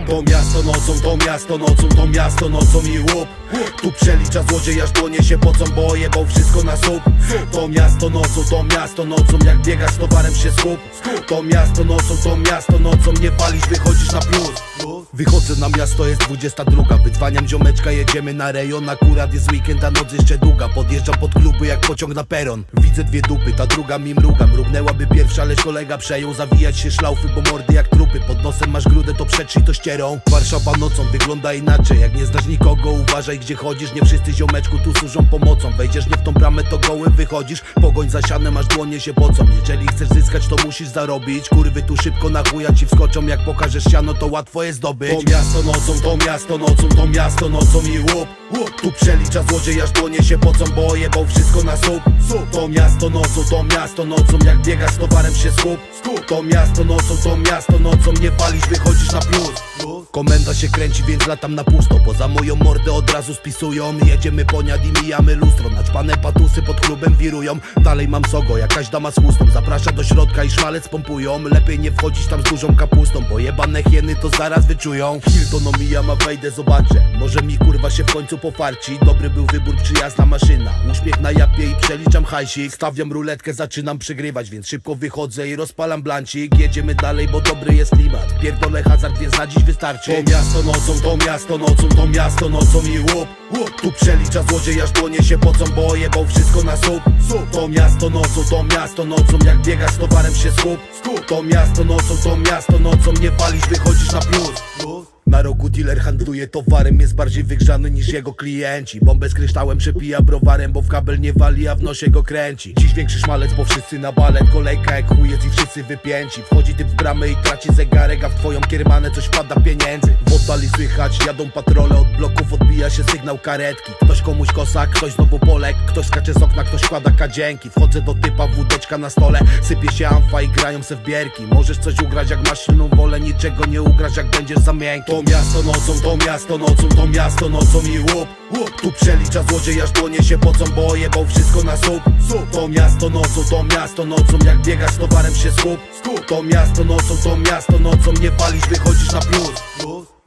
To miasto nocą, to miasto nocą, to miasto nocą i łup. Tu przelicza złodziej, aż dłonie się pocą, bo jebał wszystko na słup. To miasto nocą, jak biegasz z towarem się skup. To miasto nocą, nie palisz, wychodzisz na plus. Wychodzę na miasto, jest 22. Wydzwaniam ziomeczka, jedziemy na rejon. Akurat jest weekend, a noc jeszcze długa. Podjeżdżam pod kluby jak pociąg na peron. Widzę dwie dupy, ta druga mi mruga. Mrugnęłaby pierwsza, lecz kolega przejął. Zawijać się szlaufy, bo mordy jak trupy. Pod nosem masz grudę, to przetrzyj to ścierą. Warszawa nocą wygląda inaczej. Jak nie znasz nikogo, uważaj gdzie chodzisz. Nie wszyscy ziomeczku tu służą pomocą. Wejdziesz nie w tą bramę, to goły wychodzisz. Pogoń za sianem, aż dłonie się pocą. Jeżeli chcesz zyskać, to musisz zarobić. Kurwy tu szybko na chuja ci wskoczą. Jak pokażesz siano, to łatwo jest zdobyć. To miasto nocą, to miasto nocą, to miasto nocą i łup. Tu przelicza złodziej, aż dłonie się pocą, bo jebał wszystko na słup. To miasto nocą, jak biegasz z towarem się skup. To miasto nocą, nie palisz, wychodzisz na plus. Komenda się kręci, więc latam na pusto. Bo za moją mordę od razu spisują. Jedziemy poniad i mijamy lustro. Naćpane patusy pod klubem wirują. Dalej mam sogo, jakaś dama z chustą. Zaprasza do środka i szmalec pompują. Lepiej nie wchodzić tam z dużą kapustą, bo jebane hieny to zaraz wyczują. Hilton omijam, a wejdę, zobaczę. Może mi kurwa się w końcu pofarci. Dobry był wybór, przyjazna maszyna. Uśmiech na japie i przeliczam hajsik. Stawiam ruletkę, zaczynam przegrywać, więc szybko wychodzę i rozpalam blancik. Jedziemy dalej, bo dobry jest klimat. Pierdolę hazard, więc na dziś wystarczy. To miasto nocą, to miasto nocą, to miasto nocą i łup. Tu przelicza złodziej, aż dłonie się pocą, bo jebał wszystko na słup. To miasto nocą, jak biegasz z towarem się skup. To miasto nocą, nie palisz, wychodzisz na plus. Na rogu dealer handluje towarem, jest bardziej wygrzany niż jego klienci. Bombę z kryształem przepija browarem, bo w kabel nie wali, a w nosie go kręci. Dziś większy szmalec, bo wszyscy na balet. Kolejka jak chuj jest i wszyscy wypięci. Wchodzi typ w bramę i traci zegarek, a w twoją kiermanę coś wpada pieniędzy. W oddali słychać, jadą patrole, od bloków odbija się sygnał karetki. Ktoś komuś kosa, ktoś znowu polek, ktoś skacze z okna, ktoś kłada kadzienki. Wchodzę do typa, wódeczka na stole, sypie się amfa i grają se w bierki. Możesz coś ugrać jak masz silną wolę, niczego nie ugrasz jak będziesz za miękki. To miasto nocą, to miasto nocą, to miasto nocą i łup. Tu przelicza złodziej, aż dłonie się pocą, bo jebał wszystko na słup. To miasto nocą, jak biegasz z towarem się skup. To miasto nocą, nie palisz, wychodzisz na plus.